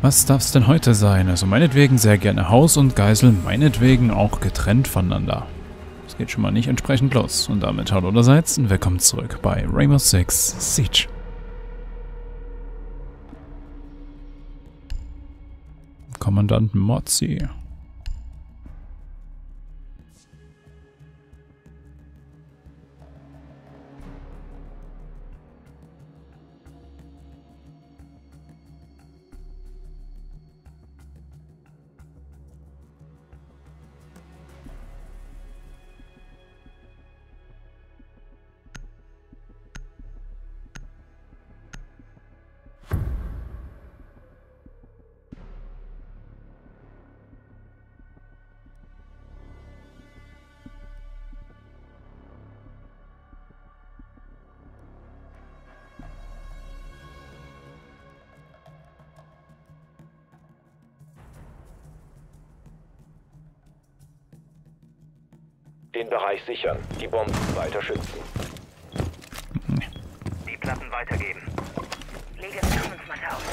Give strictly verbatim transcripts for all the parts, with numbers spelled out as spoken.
Was darf es denn heute sein? Also meinetwegen sehr gerne Haus und Geisel, meinetwegen auch getrennt voneinander. Es geht schon mal nicht entsprechend los. Und damit hallo allerseits und willkommen zurück bei Rainbow Six Siege. Kommandant Mozzi. Den Bereich sichern, die Bomben weiter schützen. Die Platten weitergeben. Lege Führungsmatte auf.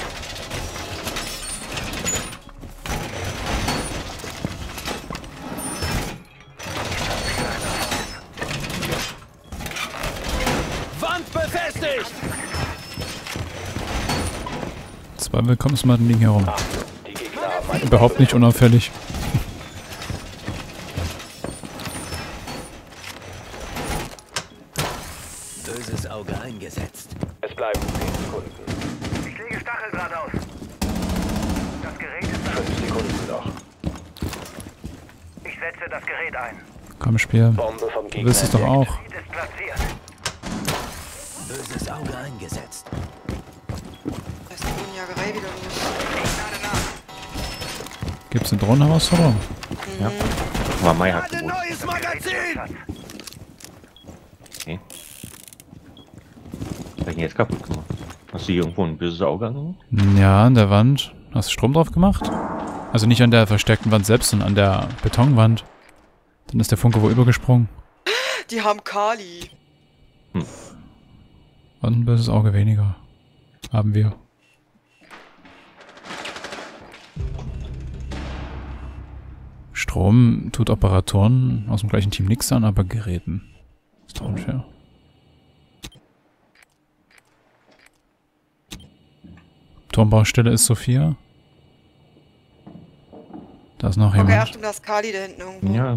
Wand befestigt! Zwei Willkommensmatten liegen herum. Die Gegner haben eine Überhaupt nicht unauffällig. Böses Auge eingesetzt. Es bleiben zehn Sekunden. Ich lege Stacheldraht aus. Das Gerät ist da. fünf Sekunden noch. Ich setze das Gerät ein. Komm, Spiel. Bombe vom Du Gegner. willst es doch entdeckt. auch. Gerät ist platziert. Böses Auge eingesetzt. Da ist die Drohnenjagerei wieder los. Ich lade nach. Gibt's eine Drohnenherausforderung? Ja. War Mai hat Lade gewohnt. neues Magazin! Okay. Was hab ich denn jetzt kaputt gemacht? Hast du hier irgendwo ein böses Auge angeguckt? Ja, an der Wand. Hast du Strom drauf gemacht? Also nicht an der versteckten Wand selbst, sondern an der Betonwand. Dann ist der Funke wohl übergesprungen. Die haben Kali. Und ein böses Auge weniger. Haben wir. Strom tut Operatoren aus dem gleichen Team nichts an, aber Geräten. Ist doch unfair. Turmbaustelle ist Sophia. Da ist noch Okay, jemand. Achtung, da ist Kali da hinten irgendwo. Ja.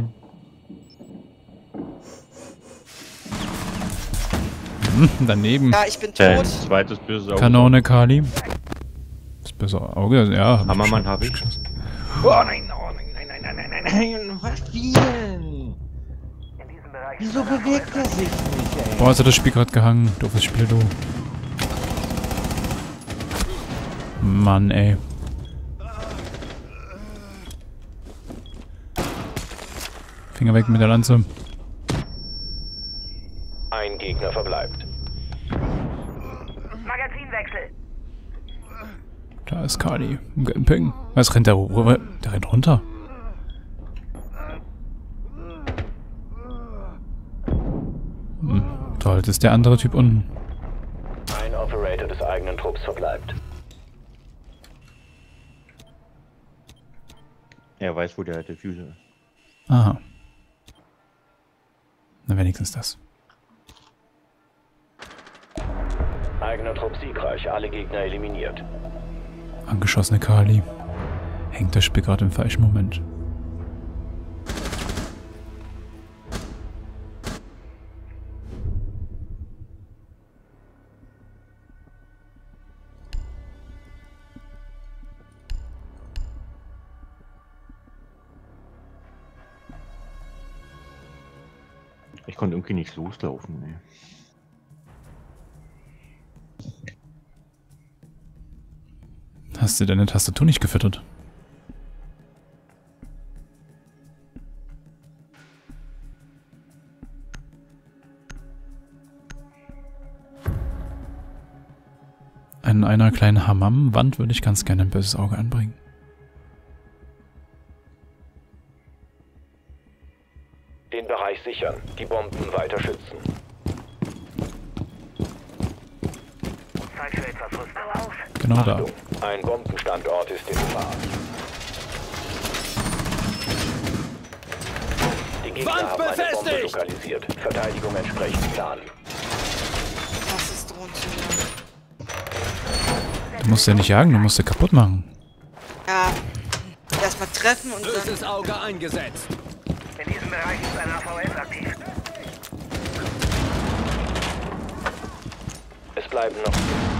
Hm, daneben. Ja, ich bin Äh, tot. zweites böses Auge. Kanone Kali. Das böse Auge, ja. hab ich Hammermann schon- habe ich. geschossen. Oh nein, oh nein, nein, nein, nein, nein, nein, nein. Was denn? In diesem Bereich. Wieso bewegt er sich nicht, ey? Boah, ist das Spiel gerade gehangen. Doofes Spiel, du. Mann, ey. Finger weg mit der Lanze. Ein Gegner verbleibt. Magazinwechsel. Da ist Kali. Im gelben Ping. Was rennt der rüber? Der rennt runter. Hm. Toll, das ist der andere Typ unten. Ein Operator des eigenen Trupps verbleibt. Er weiß, wo der Diffuser ist. Aha. Na, wenigstens das. Eigener Trupp siegreich, alle Gegner eliminiert. Angeschossene Kali. Hängt das Spiel gerade im falschen Moment. Ich konnte irgendwie nicht loslaufen, ey. Hast du deine Tastatur nicht gefüttert? An einer kleinen Hammam-Wand würde ich ganz gerne ein böses Auge anbringen. Den Bereich sichern, die Bomben weiter schützen. Zeit für etwas Rüstung. Auf. Genau da. Achtung, ein Bombenstandort ist in Gefahr. Die Gegner Wand haben eine Bombe befestigt! lokalisiert. Verteidigung entsprechend Plan. Das ist Drohnenzünder. Du musst ja nicht jagen, du musst sie kaputt machen. Ja. Erstmal treffen und dann. Böses Auge eingesetzt. In diesem Bereich ist ein A V S aktiv. Es bleiben noch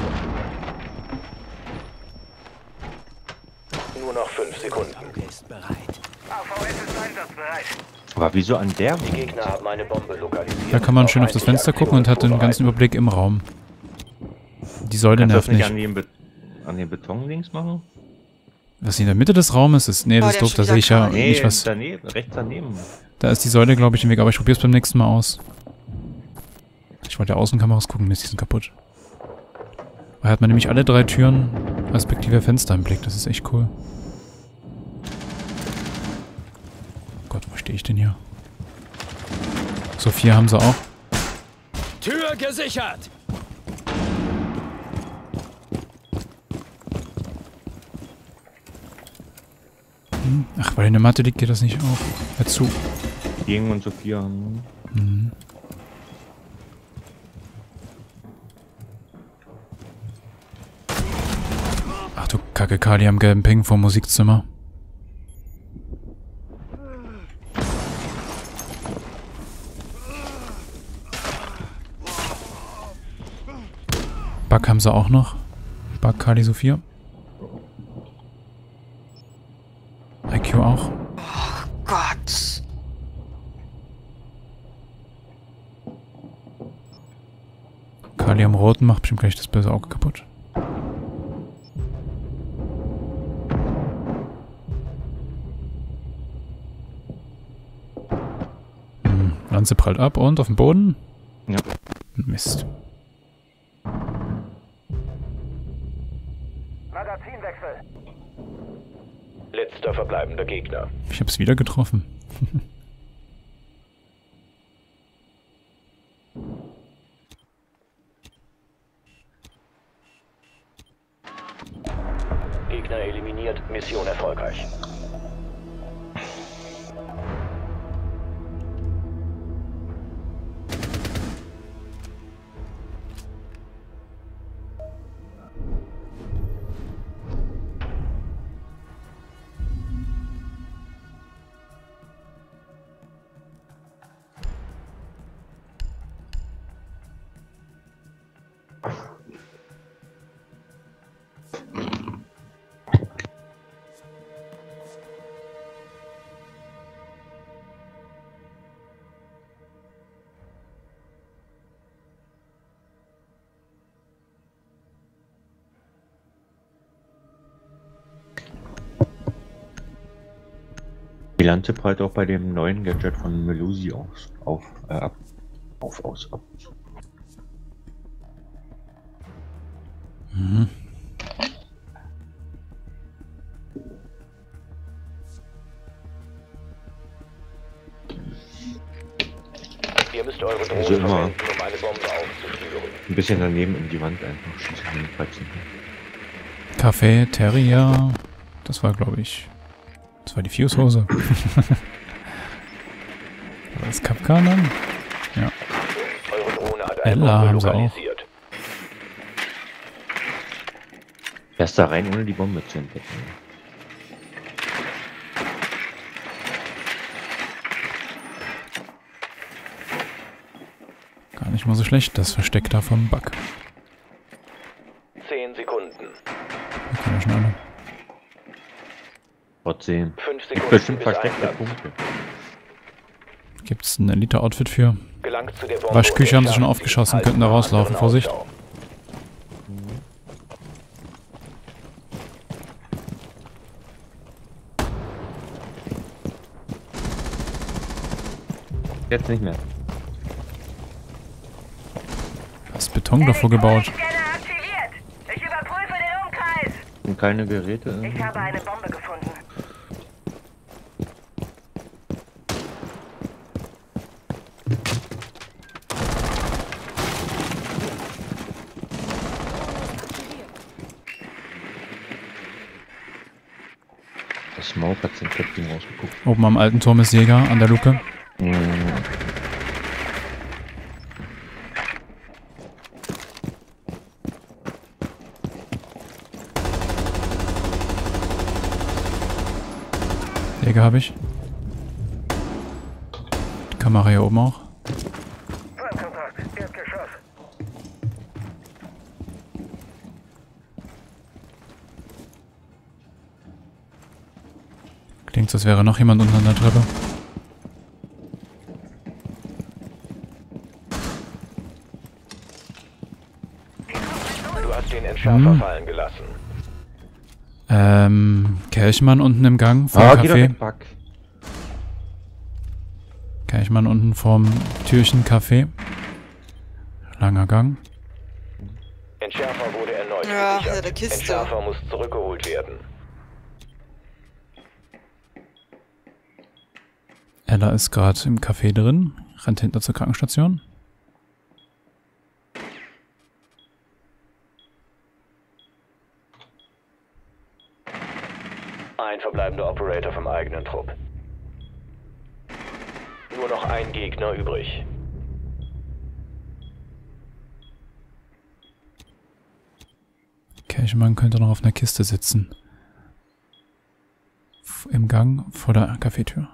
nur noch fünf Sekunden. Auge ist bereit. A V S ist einsatzbereit. Aber wieso an der? Die Gegner haben eine Bombe lokalisiert. Da kann man schön auf das Fenster gucken und hat den ganzen Überblick im Raum. Die Säule Kannst du das nervt nicht nicht. an den, Be an den Beton-Dings machen? Was in der Mitte des Raumes ist? Nee, Oh, das ist der doof, hat da schon sehe ich ja wieder Nee, nicht was. daneben, rechts daneben. Da ist die Säule, glaube ich, im Weg, aber ich probiere es beim nächsten Mal aus. Ich wollte ja Außenkameras gucken, Mist, die sind kaputt. Da hat man nämlich alle drei Türen respektive Fenster im Blick, das ist echt cool. Gott, wo stehe ich denn hier? So, vier haben sie auch. Tür gesichert. Hm. Ach, weil in der Matte liegt, geht das nicht auf. Hör zu. Dieng und Sophia haben. Mhm. Ach du Kacke, Kali am gelben Ping vom Musikzimmer. Bug haben sie auch noch. Bug, Kali, Sophia. I Q auch. Gott. Kali am Roten macht bestimmt gleich das böse Auge kaputt. Hm, Lanze prallt ab und auf dem Boden. Ja. Mist. Magazinwechsel. Letzter verbleibender Gegner. Ich hab's wieder getroffen. Gegner eliminiert. Mission erfolgreich. Die Lanze prallt auch bei dem neuen Gadget von Melusi aus, auf, äh, ab. Auf, aus, ab. Mhm. Ihr müsst eure Drohne Also immer. verwenden, um eine Bombe aufzuspüren. Ein bisschen daneben in die Wand einfach schießen und kratzen. Café, Terrier. Das war, glaube ich. Das war die Fuse-Hose. War das Kapkan dann? Ja. Eure Drohne hat eine Ella Bombe haben sie auch. lokalisiert. Erst da rein, ohne die Bombe zu entdecken. Gar nicht mal so schlecht, das Versteck da vom Bug. Zehn Sekunden. Da können wir schon alle. Trotzdem. Fünf Gibt Sekunden bestimmt bis versteckte Einsatz. Punkte. Gibt's ein Elite-Outfit für? Gelangt zu der Bombe Waschküche und haben sie schon entfernt aufgeschossen, sie. könnten da Halten rauslaufen, anderen Vorsicht. Ausschau. Jetzt nicht mehr. Hast Beton davor gebaut. Scanner aktiviert. Ich überprüfe den Umkreis. Und keine Geräte. Ich habe eine Bombe gefunden. Smoke hat sein Köpfchen rausgeguckt. Oben am alten Turm ist Jäger an der Luke. Mhm. Jäger habe ich. Die Kamera hier oben auch. Feindkontakt, Erdgeschoss. Klingt so, als wäre noch jemand unten an der Treppe. Du hast den Entschärfer Hm. fallen gelassen. Ähm, Kelchmann unten im Gang vom Ah, geh doch Café. weg, Bug. Kelchmann unten vorm Türchen Café. Langer Gang. Entschärfer wurde erneut Ja, gesichert. hinter der Kiste. Entschärfer muss zurückgeholt werden. Ella ist gerade im Café drin. Rennt hinter zur Krankenstation. Ein verbleibender Operator vom eigenen Trupp. Nur noch ein Gegner übrig. Kelchmann könnte noch auf einer Kiste sitzen. F- Im Gang vor der Cafetür.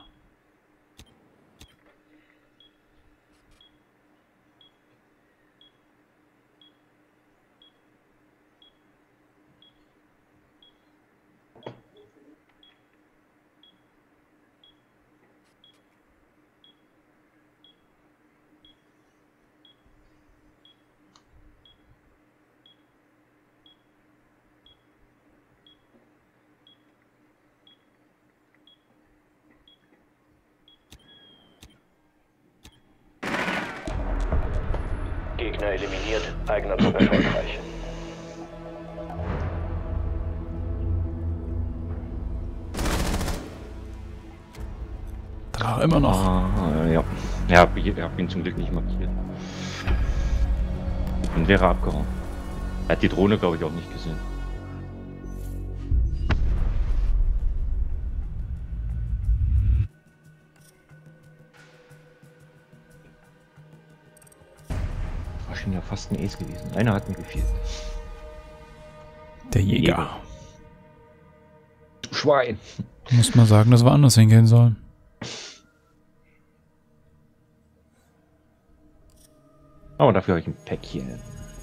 Gegner eliminiert, eigener Trupp erfolgreich. Da war er immer noch. Ah, ja. Ja, hab, ich hab ihn zum Glück nicht markiert. Und wäre abgehauen. Er hat die Drohne, glaube ich, auch nicht gesehen. War schon ja fast ein Ace gewesen. Einer hat mir gefehlt. Der Jäger. Jäger. Du Schwein. Muss man sagen, dass wir anders hingehen sollen. Aber dafür habe ich ein Päckchen.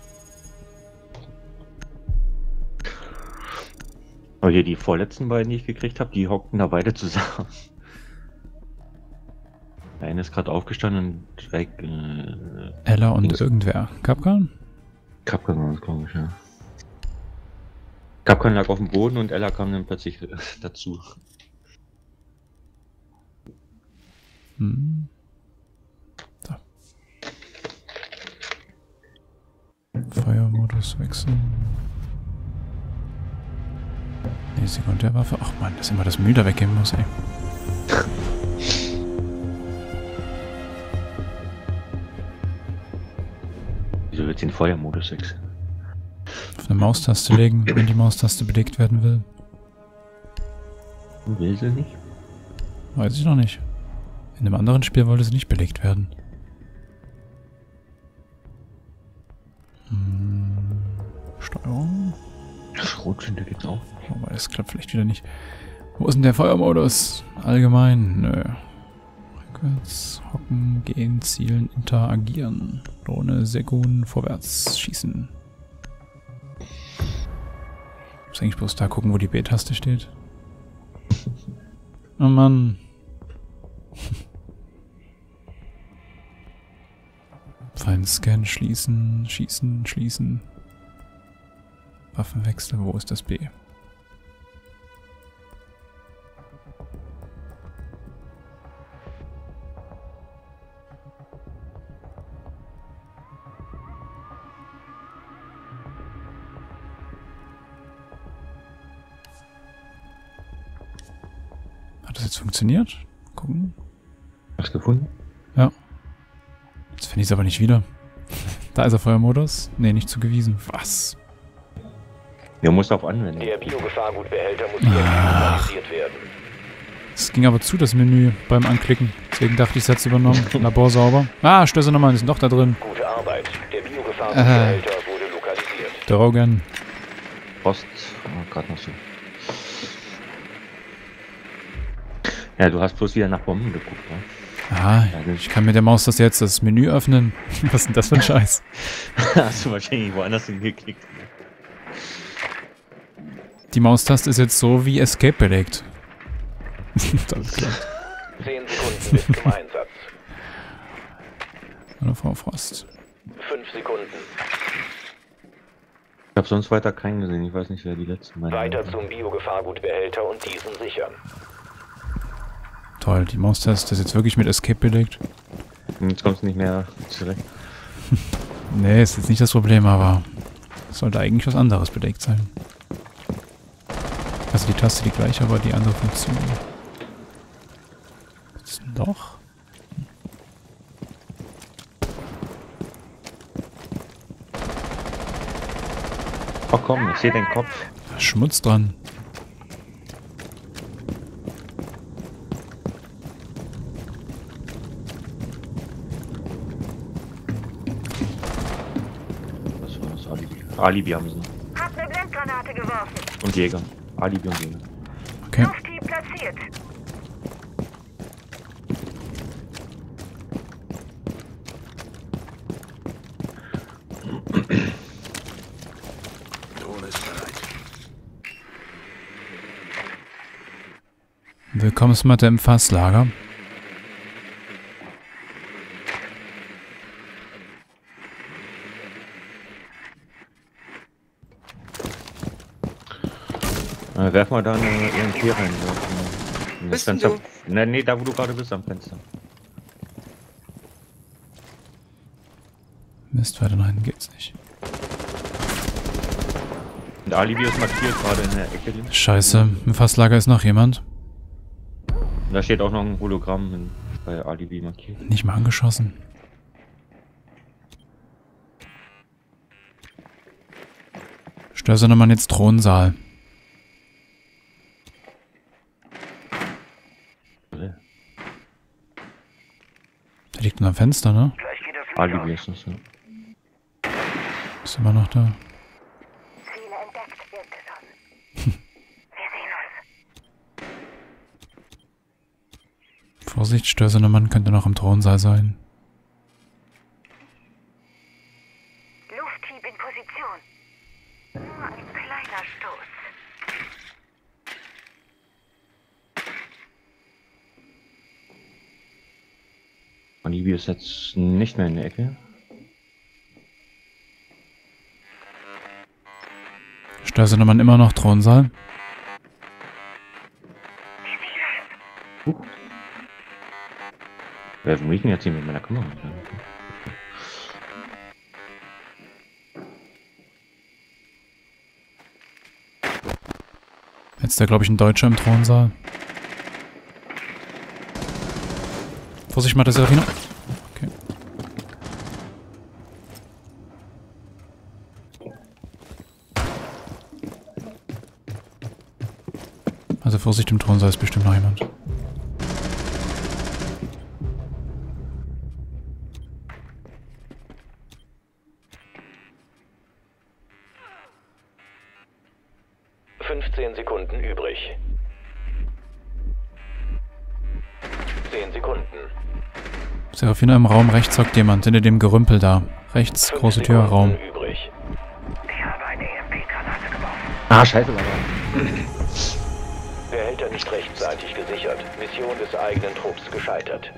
Aber hier die vorletzten beiden, die ich gekriegt habe, die hockten da beide zusammen. Der eine ist gerade aufgestanden und direkt äh, Ella und Links. irgendwer. Kapkan? Kapkan war das, glaube ich, ja. Kapkan lag auf dem Boden und Ella kam dann plötzlich äh, dazu. Hm. So. Feuermodus wechseln. Nee, Sekundärwaffe. Ach man, dass immer das Müll da weggehen muss, ey. Wieso wird den Feuermodus wechseln? Auf eine Maustaste legen, wenn die Maustaste belegt werden will. Will sie nicht? Weiß ich noch nicht. In einem anderen Spiel wollte sie nicht belegt werden. Hm. Steuerung. Das Rotschinde geht's auch. Aber das klappt vielleicht wieder nicht. Wo ist denn der Feuermodus? Allgemein? Nö. Rückwärts, hocken, gehen, zielen, interagieren. Drohne, Sekun, vorwärts, schießen. Ich muss eigentlich bloß da gucken, wo die B-Taste steht. Oh Mann. Feind-Scan, schließen, schießen, schließen. Waffenwechsel, wo ist das B? Hat das jetzt funktioniert? Gucken. Hast du gefunden? Ja. Jetzt finde ich es aber nicht wieder. Da ist er Feuermodus. Nee, nicht zugewiesen. Was? Der muss auf Anwendung. Der Biogefahrgutbehälter muss aktualisiert werden. Es ging aber zu, das Menü, beim Anklicken. Deswegen dachte ich, es hat es übernommen. Labor sauber. Ah, Stöße nochmal, die sind doch da drin. Gute Arbeit. Der Biogefahrgutbehälter Äh. wurde lokalisiert. Drogen. Post. Oh, gerade noch so. Ja, du hast bloß wieder nach Bomben geguckt, ne? Ah, ich kann mit der Maus das jetzt, das Menü öffnen. Was ist denn das für ein Scheiß? Hast du wahrscheinlich woanders hingeklickt. Die Maustaste ist jetzt so wie Escape belegt. Das ist klar. Zehn Sekunden bis zum Einsatz. Hallo Frau Frost. Fünf Sekunden. Ich habe sonst weiter keinen gesehen. Ich weiß nicht, wer die letzten waren. Weiter zum Biogefahrgutbehälter und diesen sichern. Toll, die Maustaste ist jetzt wirklich mit Escape belegt. Jetzt kommst du nicht mehr zurecht. Nee, ist jetzt nicht das Problem, aber es sollte eigentlich was anderes belegt sein. Also die Taste die gleiche, aber die andere Funktion. Was ist denn doch? Oh komm, ich sehe den Kopf. Da ist Schmutz dran. Was war das? Alibi. Alibi haben sie. Hab eine Blendgranate geworfen. Und Jäger. Alibi und Jäger. Okay. Lufthieb platziert. Drohne ist bereit. Willkommensmatte im Fasslager. Äh, werf mal da eine E M P rein. Ja. Bist denn Fenster. Ne, nee, da wo du gerade bist am Fenster. Mist, weiter nach hinten geht's nicht. Und Alibi ist markiert gerade in der Ecke. links. Scheiße, im Fasslager ist noch jemand. Und da steht auch noch ein Hologramm in, bei Alibi markiert. Nicht mal angeschossen. Störsonnemann jetzt Thronsaal. Der liegt nur am Fenster, ne? Gleich geht das Licht Alibi aus. ist das, ja. Ist immer noch da. Ziele entdeckt, wird geschossen. Wir sehen uns. Vorsicht, Störsonnemann könnte noch im Thronsaal sein. Lufthieb in Position. Nur ein kleiner Stoß. Alibi ist jetzt nicht mehr in der Ecke. Störsonnemann immer noch Thronsaal. Wer will ich denn jetzt hier mit meiner Kamera? Jetzt ist da, glaube ich, ein Deutscher im Thronsaal. Vorsicht mal, das ist Serafina. Okay. Also Vorsicht, im Thronsaal ist bestimmt noch jemand. fünfzehn Sekunden übrig. zehn Sekunden. Serafina im Raum, rechts hockt jemand, hinter dem Gerümpel da. Rechts, Fünf große Tür, Sekunden Raum. übrig. Ich habe eine E M P-Granate geworfen. Ah, scheiße, war Behälter nicht rechtzeitig gesichert. Mission des eigenen Trupps gescheitert.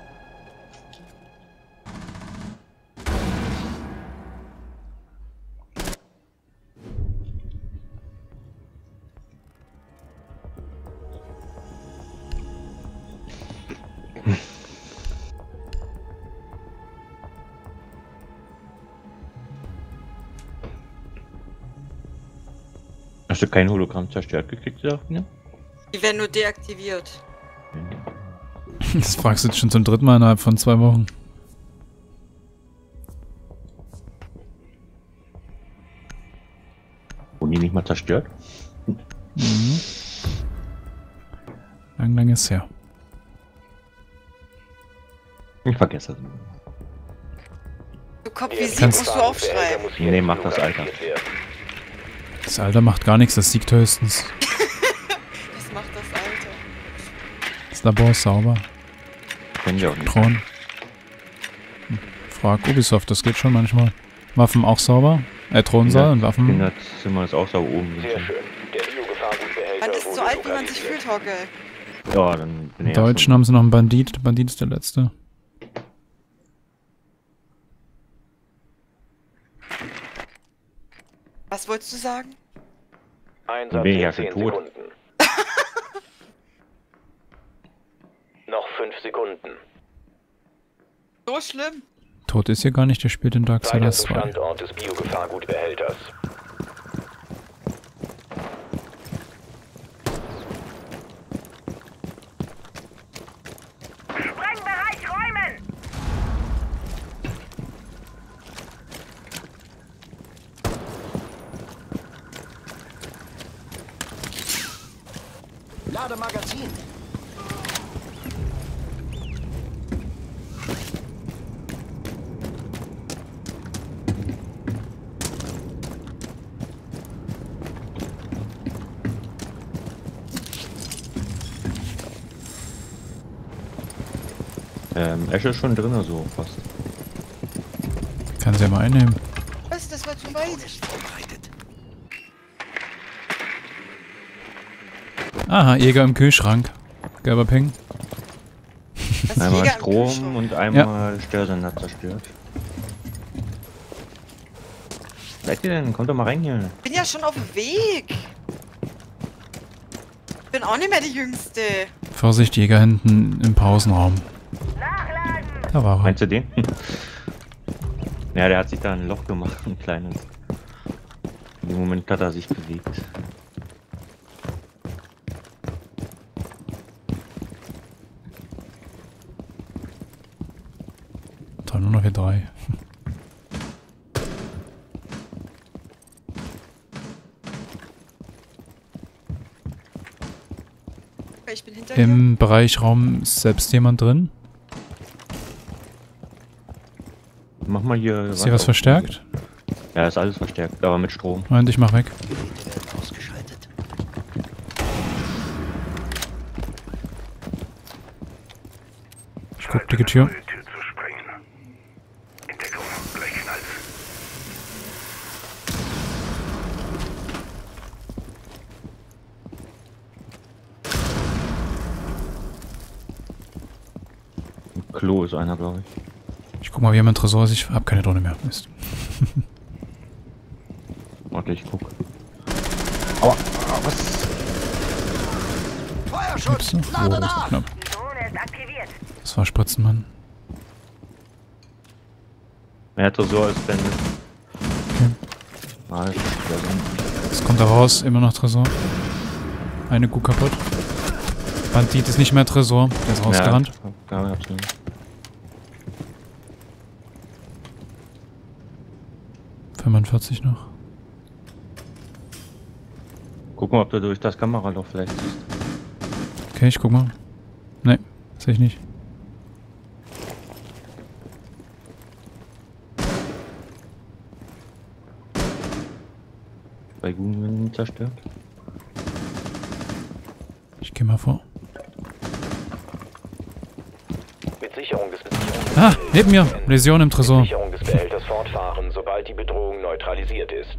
Hast du kein Hologramm zerstört gekriegt, Serafina? Die werden nur deaktiviert. Das fragst du jetzt schon zum dritten Mal innerhalb von zwei Wochen. die nicht mal zerstört? Mhm. Lang, lang ist her. Ich vergesse es. Du Kopf, wie Der sieht, Kannst- musst du aufschreiben. muss hier Nee, im mach Flug das, Alter. aktiviert werden. Das Alter macht gar nichts, das siegt höchstens. Was macht das Alter? Das Labor ist sauber. Kennen wir auch nicht. Thron. Hm. Frag Ubisoft, das geht schon manchmal. Waffen auch sauber? Äh, Thronsaal und Waffen. Kinderzimmer ist auch da oben. Sehr schön. Der Biogefahrgutbehälter Man ist wurde so alt, wie man sich lokalisiert. fühlt, Hocke. Ja, dann bin Im ich ja Deutschen schon- haben sie noch einen Bandit. Der Bandit ist der letzte. Was wolltest du sagen? Einsatz Bin ich ja in schon zehn tot. Sekunden. Noch fünf Sekunden. So schlimm. Tot ist hier gar nicht, der spielt in Weiter Darksiders zum zwei. Standort des Biogefahrgutbehälters. Sprengbereich räumen! Lade Magazin. Ähm, Ash ist schon drin, so fast. Kann sie ja mal einnehmen. Was? Das war zu weit. Aha, Jäger im Kühlschrank. Gelber Ping. Das Einmal Jäger im Strom Kühlschrank. und einmal Störsender zerstört. Seid ihr denn? Kommt doch mal rein hier. Ich bin ja schon auf dem Weg. Ich bin auch nicht mehr die Jüngste. Vorsicht, Jäger hinten im Pausenraum. Nachladen! Da war er. Meinst du den? Ja, der hat sich da ein Loch gemacht, ein kleines. In dem Moment hat er sich bewegt. Da nur noch wir drei. Okay, ich bin hinter dir. Im Bereich Raum ist selbst jemand drin. Mach mal hier. Ist hier was verstärkt? Ja, ist alles verstärkt, aber mit Strom. Moment, ich mach weg. Ausgeschaltet. Ich guck die Tür. Die Tür zu sprengen. In Deckung, gleich knallt. Im Klo ist einer, glaube ich. Ich guck mal, wie jemand Tresor ist. Ich hab keine Drohne mehr. Mist. Warte, ich guck. Aua, ah, was? Ups, oh, das war knapp. Die Drohne ist aktiviert. Das war Spritzenmann. Mehr Tresor ist denn. Okay. Ah, das ist der Sand. Jetzt kommt er raus. Immer noch Tresor. Eine Kuh kaputt. Bandit ist nicht mehr Tresor. Der ist rausgerannt. Ja, da hab's nicht. fünfundvierzig noch. Guck mal, ob du durch das Kameraloch vielleicht siehst. Okay, ich guck mal. Ne, sehe ich nicht. Bei Gungen zerstört. Ich geh mal vor. Mit Sicherung des Sicherung Ah, neben mir. Läsion im Tresor. Sicherung des Behälters fortfahren, sobald die Bedrohung neutralisiert ist.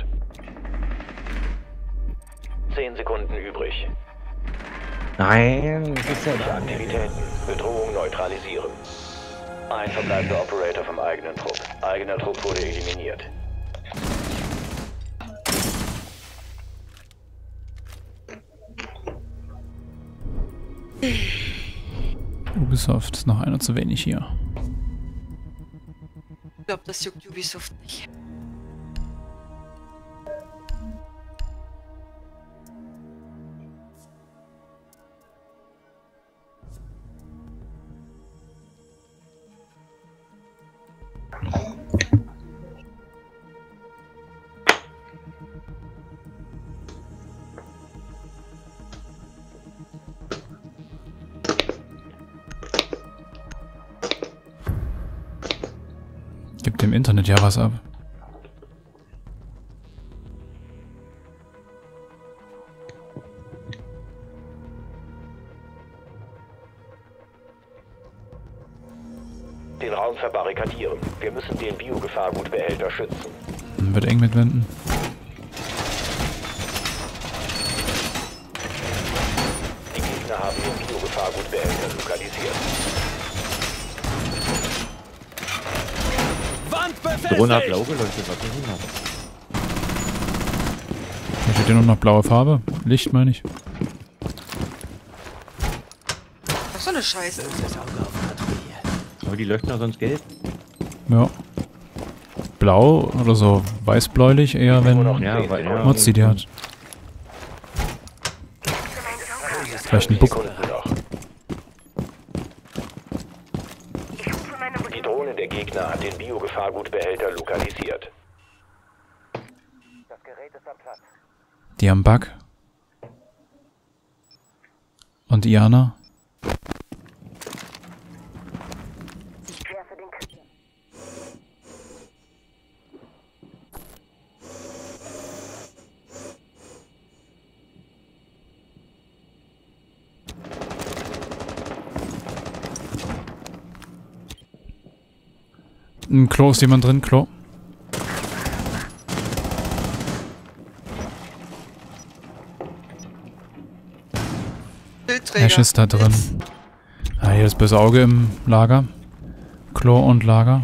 Zehn Sekunden übrig. Nein, das ist ja da. Aktivitäten. Bedrohung neutralisieren. Ein verbleibender Operator vom eigenen Trupp. Eigener Trupp wurde eliminiert. Ubisoft ist noch einer zu wenig hier. Ich glaube, das juckt Ubisoft nicht. dem Internet ja was ab. Den Raum verbarrikadieren. Wir müssen den Biogefahrgutbehälter schützen. Wird eng mit Wänden. Die Gegner haben den Biogefahrgutbehälter lokalisiert. Die Drohne hat blau geleuchtet, was ist denn Da steht ja nur noch blaue Farbe. Licht meine ich. Was so eine Scheiße. das? Aber die leuchten ja sonst gelb. Ja. Blau oder so weiß-bläulich eher, wenn Ja, weil ja. Mozzi die hat. Vielleicht ein Buck. Sekunden noch. Die Drohne der Gegner hat den Biogefahrgutbehälter lokalisiert. Das Gerät ist am Platz. Die haben Bug. Und Iana. Ich werfe den K Im Klo ist jemand drin, Klo. Bildträger. Ash ist da drin. Ah, hier das böse Auge im Lager. Klo und Lager.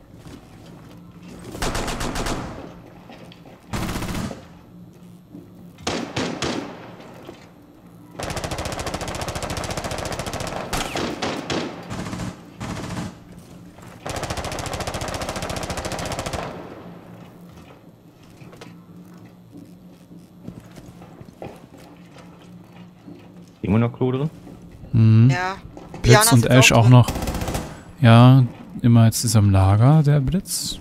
Immer noch Klo drin? Mhm. Ja. Blitz Jana und sitzt Ash auch drin. noch. Ja, immer jetzt ist er im Lager, der Blitz.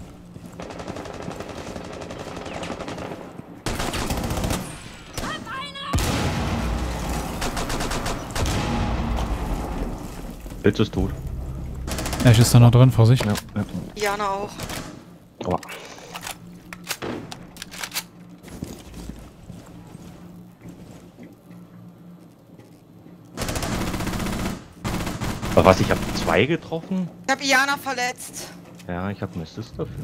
Blitz ist tot. Ash ist da noch drin, Vorsicht. Ja, ja. Jana auch. Aua. Aber was, ich habe zwei getroffen? Ich habe Jana verletzt. Ja, ich habe einen Assist dafür.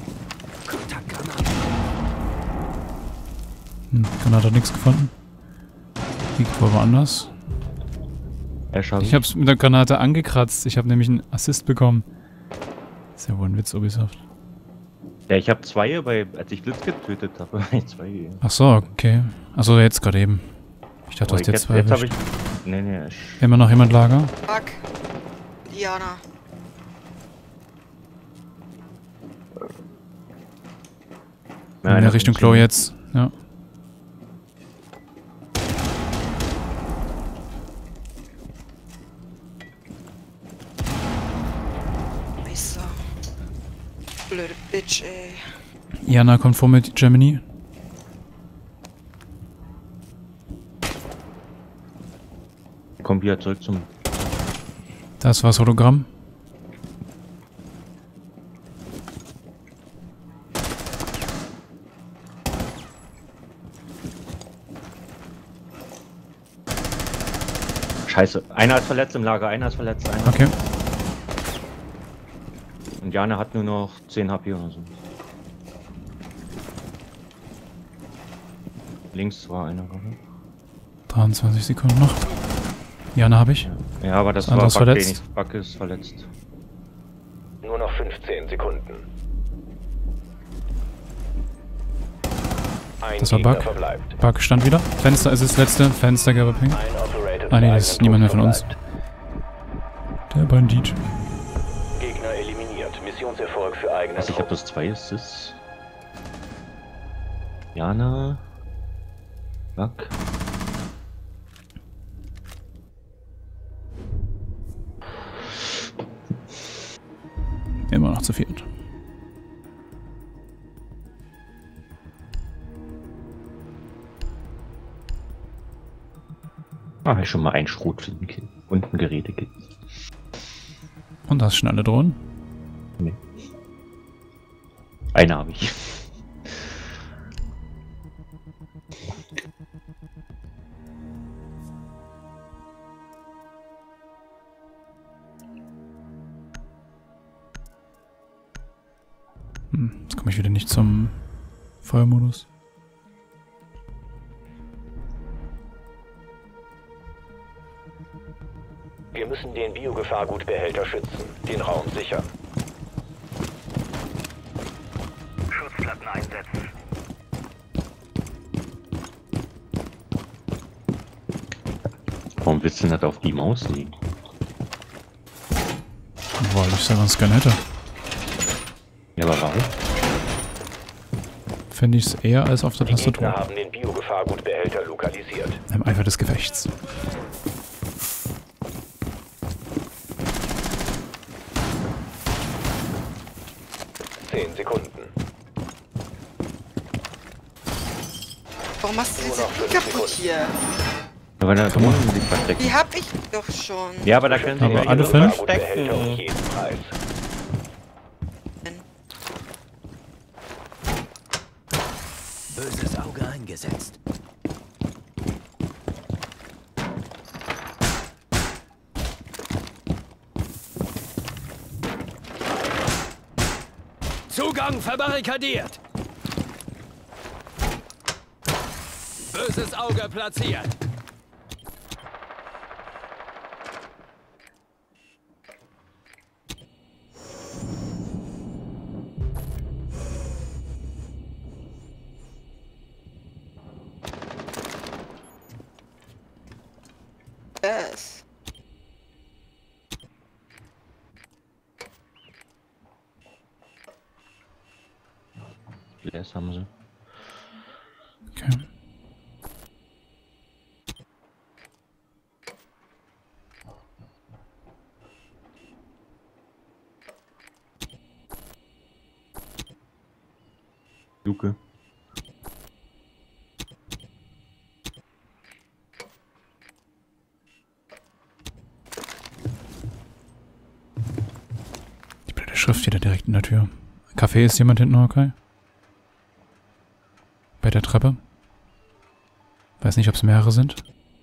Hm, Granate hat nichts gefunden. Liegt wohl woanders. Ash hab Ich hab's mit der Granate angekratzt. Ich habe nämlich einen Assist bekommen. Ist ja wohl ein Witz, Ubisoft. Ja, ich habe zwei, bei, als ich Blitz getötet habe, habe ich zwei gegeben. Ach so, okay. Achso, jetzt gerade eben. Ich dachte, du hast jetzt zwei jetzt habe erwischt. ich. Nee, nee, Ash. Immer noch jemand Lager? Fuck. Jana. Ja, In der einer Richtung von Klo zehn. jetzt. Ja. Scheiße. Blöde Bitch, ey. Iana kommt vor mit Germany. Kommt wieder zurück zum. Das war's Hologramm. Scheiße. Einer ist verletzt im Lager, einer ist verletzt, einer. Okay. Und Jana hat nur noch zehn H P oder so. Links war einer, oder? dreiundzwanzig Sekunden noch. Jana habe ich. Ja, aber das Ah, war das Buck, verletzt. den ich- Buck ist verletzt. Nur noch fünfzehn Sekunden. Ein Das war Gegner Bug. verbleibt. Bug stand wieder. Fenster ist das letzte. Fenster, gelber Ping. Ein Operator Ah, nee, für das ist eigenen niemand mehr Trupp von uns. verbleibt. Der Bandit. Gegner eliminiert. Missionserfolg für eigene Also ich habe Trupp. das zwei Assists. Jana. Buck. Immer noch zu viert. Ah, hab ich schon mal ein Schrotflintenkit und ein Gerätekit. Und das schnelle Drohnen. Nee. Eine habe ich. Hm, jetzt komme ich wieder nicht zum Feuermodus. Wir müssen den Biogefahrgutbehälter schützen, den Raum sichern. Schutzplatten einsetzen. Warum willst du das auf die Maus legen? Weil ich es ja ganz gerne hätte. Ja, aber warum? Fände ich es eher als auf der Die Gegner Tastatur. haben den Biogefahrgutbehälter lokalisiert. Im Eifer des Gefechts. Zehn Sekunden. Warum machst du Nur diese noch fünf Ding kaputt Sekunden. hier? Ja, weil da drunten sich versteckt. Die hab ich doch schon. Ja, aber da können sie Aber ja alle ihre fünf? Biogefahrgutbehälter um verstecken. jeden Preis. Böses Auge eingesetzt. Zugang verbarrikadiert. Böses Auge platziert. Yes. Flares haben sie. Okay. Luke. Die blöde Schrift wieder direkt in der Tür. Café ist jemand hinten, okay? Bei der Treppe. Weiß nicht, ob es mehrere sind.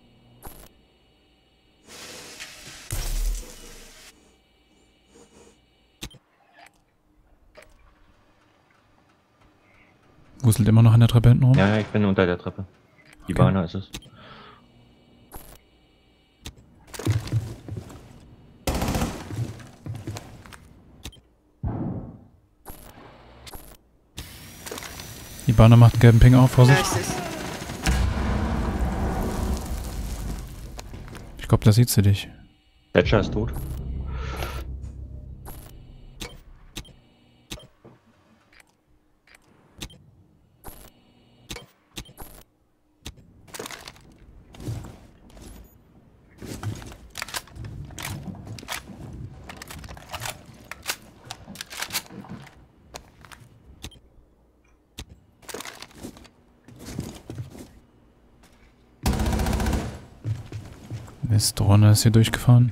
Wuselt immer noch an der Treppe hinten rum. Ja, ja, ich bin unter der Treppe. Die Okay. Bahner ist es. Die Bahner macht einen gelben Ping auf, Ja, Vorsicht. ich seh's. Ich glaube, da sieht sie dich. Thatcher ist tot. Mist, Drohne ist hier durchgefahren.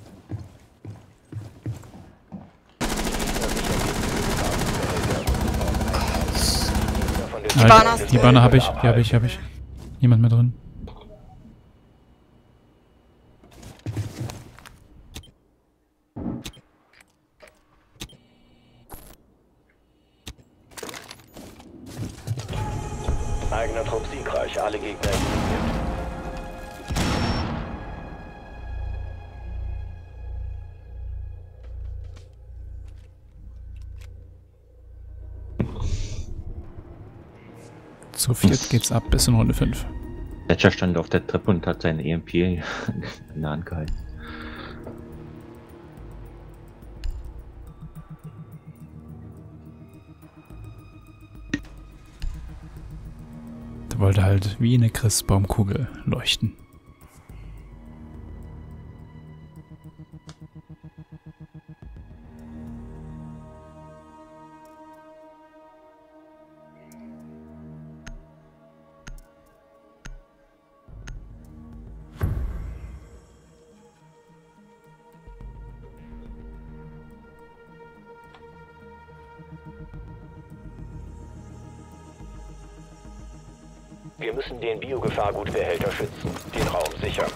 Die Ah, Bahner- die Banner habe ich, die habe ich, habe ich. Niemand mehr drin. Eigener Trupp siegreich, alle Gegner eliminiert. Zu viert geht's ab bis in Runde fünf. Thatcher stand auf der Treppe und hat seine E M P in der Hand gehalten. Der wollte halt wie eine Christbaumkugel leuchten. Wir müssen den Biogefahrgutbehälter schützen. Den Raum sichern.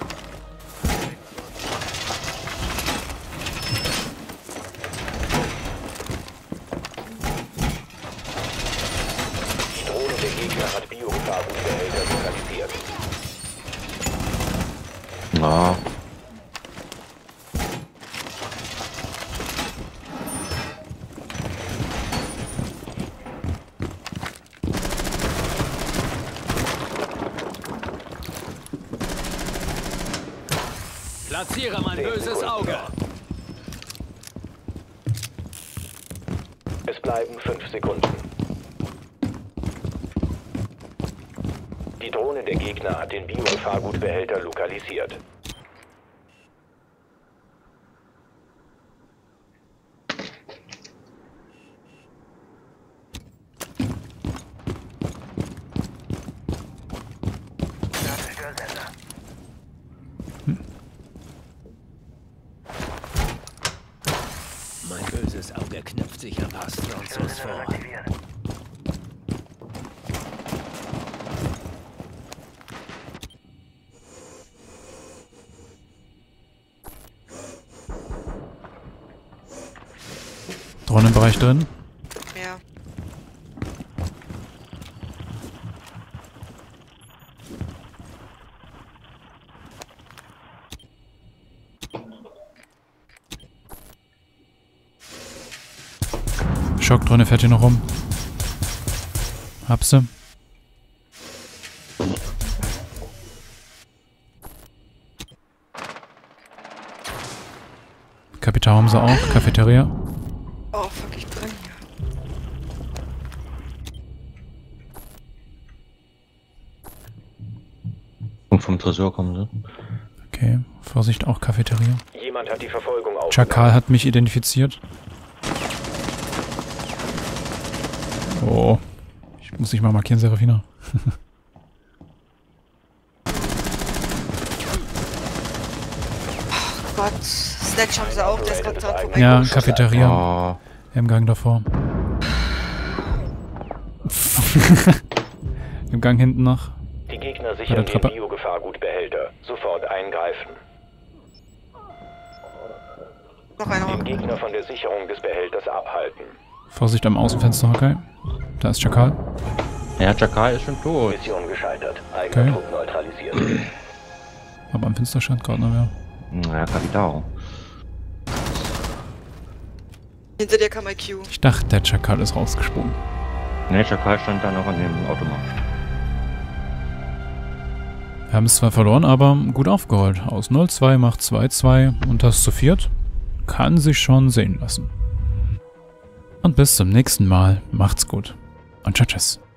Die Drohne der Gegner hat Biogefahrgutbehälter lokalisiert. Ja. Platziere mein böses Auge. Es bleiben fünf Sekunden. Die Drohne der Gegner hat den Biogefahrgutbehälter lokalisiert. Störsender. Mein böses Auge knüpft sich ein paar Stronzos vor. Aktiviert. Drohnenbereich drin. Ja. Schockdrohne fährt hier noch rum. Hab sie. Kapital haben sie auch. Cafeteria. Oh, fuck, ich brenne hier. Und vom Tresor kommen sie. Okay, Vorsicht, auch Cafeteria. Jemand hat die Verfolgung aufgenommen. Chakal hat mich identifiziert. Oh. Ich muss dich mal markieren, Serafina. Gott, Snatch haben sie auch, der ist gerade dran vorbei. Ja, Cafeteria. Oh. Im Gang davor. Im Gang hinten noch. Die Gegner Bei der sichern den Treppe. Biogefahrgutbehälter. Sofort eingreifen. Noch einer. Den Gegner von der Sicherung des Behälters abhalten. Vorsicht am Außenfenster, okay. Da ist Chakal. Ja, Chakal ist schon tot. Mission gescheitert. Eigener Okay. Trupp neutralisiert. Aber am Fenster scheint gerade noch wer. Naja, Kapital. Hinter dir kam I Q. Ich dachte, der Chakal ist rausgesprungen. Ne, Chakal stand da noch an dem Automat. Wir haben es zwar verloren, aber gut aufgeholt. Aus null zwei macht zwei zwei und das zu viert kann sich schon sehen lassen. Und bis zum nächsten Mal. Macht's gut. Und tschüss.